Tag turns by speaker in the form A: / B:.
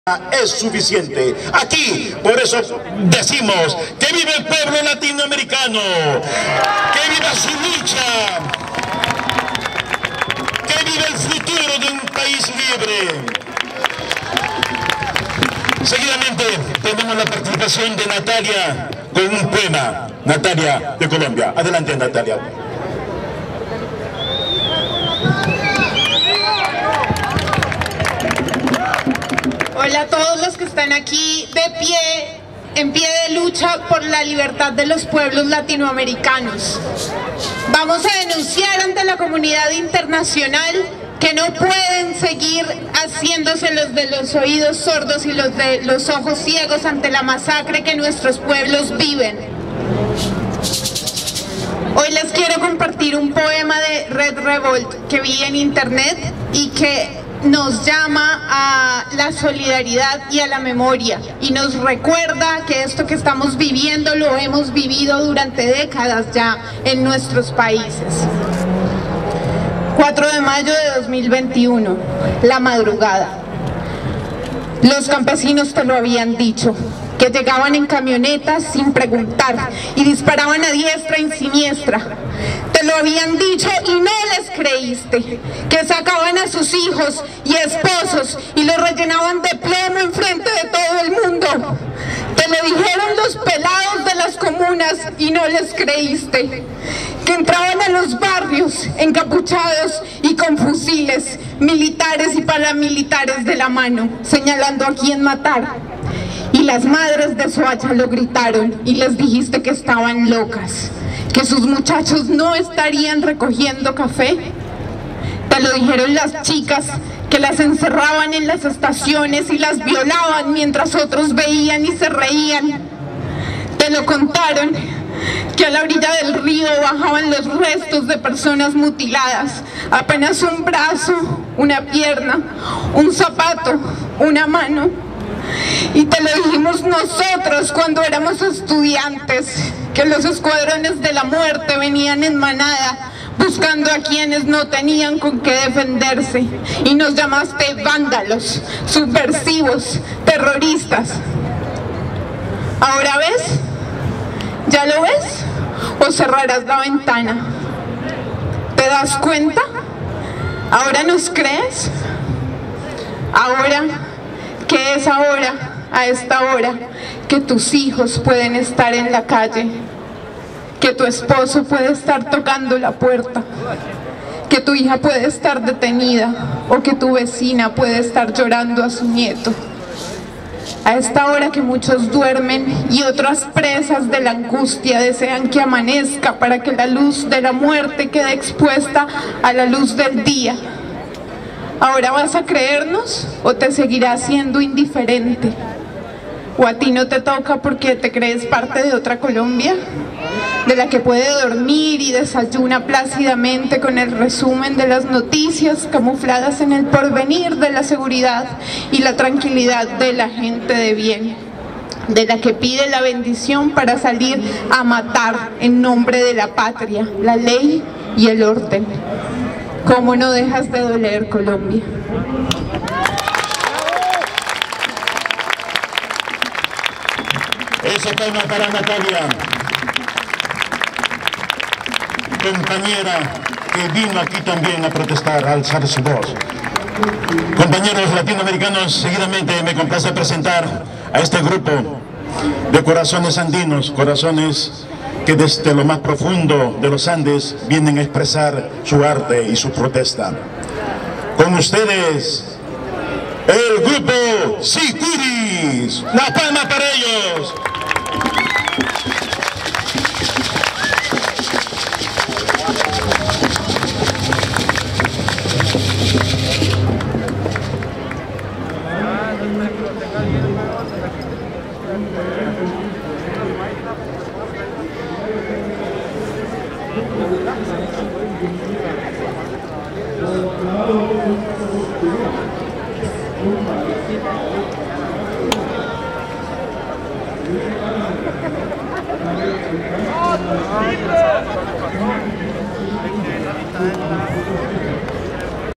A: es suficiente. Aquí, por eso decimos que vive el pueblo latinoamericano, que viva su lucha, que vive el futuro de un país libre. Seguidamente tenemos la participación de Natalia con un poema. Natalia de Colombia. Adelante, Natalia.
B: Hola a todos los que están aquí de pie, en pie de lucha por la libertad de los pueblos latinoamericanos. Vamos a denunciar ante la comunidad internacional que no pueden seguir haciéndose los de los oídos sordos y los de los ojos ciegos ante la masacre que nuestros pueblos viven. Hoy les quiero compartir un poema de Red Revolt que vi en internet y que nos llama a la solidaridad y a la memoria y nos recuerda que esto que estamos viviendo lo hemos vivido durante décadas ya en nuestros países. 4 de mayo de 2021, la madrugada. Los campesinos te lo habían dicho, que llegaban en camionetas sin preguntar y disparaban a diestra y siniestra. Te lo habían dicho y no les creíste, que sacaban a sus hijos y esposos y los rellenaban de plomo enfrente de todo el mundo. Te lo dijeron los pelados de las comunas y no les creíste, que entraban a los barrios encapuchados y con fusiles, militares y paramilitares de la mano, señalando a quién matar. Y las madres de Soacha lo gritaron y les dijiste que estaban locas, que sus muchachos no estarían recogiendo café. Te lo dijeron las chicas que las encerraban en las estaciones y las violaban mientras otros veían y se reían. Te lo contaron que a la orilla del río bajaban los restos de personas mutiladas, apenas un brazo, una pierna, un zapato, una mano. Y te lo dijimos nosotros cuando éramos estudiantes, que los escuadrones de la muerte venían en manada buscando a quienes no tenían con qué defenderse, y nos llamaste vándalos, subversivos, terroristas. ¿Ahora ves? ¿Ya lo ves? ¿O cerrarás la ventana? ¿Te das cuenta? ¿Ahora nos crees? Ahora, ¿qué es ahora, a esta hora, que tus hijos pueden estar en la calle, que tu esposo puede estar tocando la puerta, que tu hija puede estar detenida o que tu vecina puede estar llorando a su nieto? A esta hora que muchos duermen y otras presas de la angustia desean que amanezca para que la luz de la muerte quede expuesta a la luz del día. ¿Ahora vas a creernos o te seguirás siendo indiferente? ¿O a ti no te toca porque te crees parte de otra Colombia, de la que puede dormir y desayuna plácidamente con el resumen de las noticias camufladas en el porvenir de la seguridad y la tranquilidad de la gente de bien, de la que pide la bendición para salir a matar en nombre de la patria, la ley y el orden? ¿Cómo no dejas de doler, Colombia?
A: Ese tema para Natalia, compañera que vino aquí también a protestar, a alzar su voz. Compañeros latinoamericanos, seguidamente me complace presentar a este grupo de corazones andinos, corazones que desde lo más profundo de los Andes vienen a expresar su arte y su protesta. Con ustedes, el grupo Sicuris. La palma para ellos.